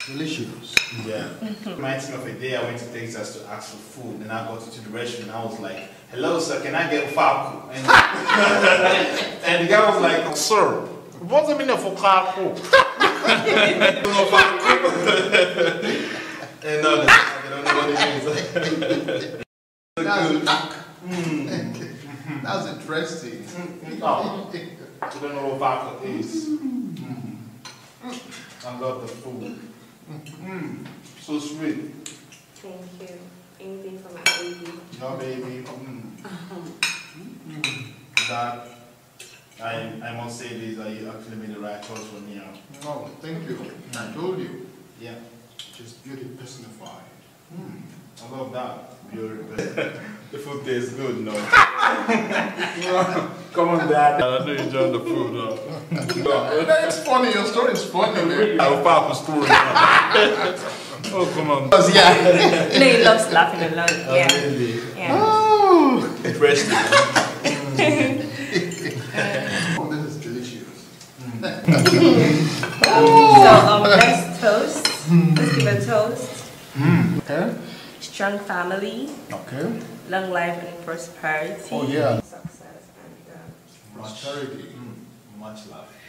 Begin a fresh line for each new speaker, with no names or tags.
Delicious.
Yeah. Reminds me of a day I went to Texas to ask for food, and I got into the restaurant and I was like, "Hello sir, can I get faku?" And, and the guy was like, "Sir, what's the meaning of faku?" And I don't know what it means.
That's interesting.
Oh, I don't know what faku is. I love the food. So sweet.
Thank you. Anything for my baby.
Your baby. That I must say this, that you actually made the right choice for me.
No, thank you. I told you.
Yeah.
Just beauty personified.
I love that. Beautiful. The food tastes good, no? Come on, Dad. I know you enjoyed the food.
It's funny, your story is funny, man.
I'll pop a story. Oh, come on.
Yeah.
No, he loves laughing a lot. Yeah.
Really?
Yeah.
Oh,
Interesting.
oh, this is delicious.
So, let's toast. Let's give a toast.
Okay.
Strong family.
Okay.
Long life and prosperity.
Oh, yeah.
Success and
Prosperity.
Much love.